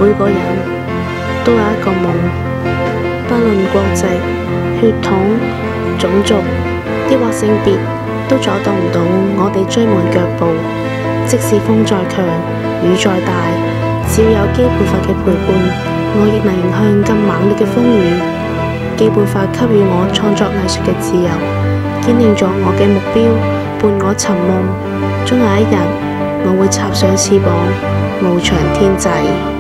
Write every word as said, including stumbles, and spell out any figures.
每個人都有一個夢，不論國籍、血統、種族，抑或性別，都阻擋唔到我哋追滿腳步。即使風再強，雨再大，只要有基本法嘅陪伴，我亦能迎向更猛烈嘅風雨。基本法給予我創作藝術嘅自由，堅定咗我嘅目標，伴我尋夢。終有一日，我會插上翅膀，翱翔天際。